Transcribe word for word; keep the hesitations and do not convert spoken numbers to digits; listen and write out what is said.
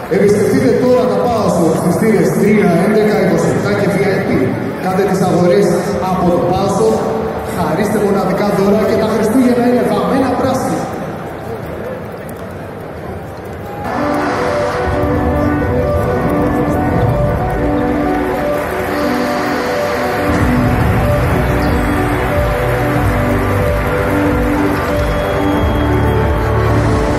Επισκεφτείτε τώρα τα Powerstore στις θύρες τρία, έντεκα, είκοσι επτά και βι άι πι. Κάντε τις αγορές από το Powerstore, χαρίστε μοναδικά δώρα και τα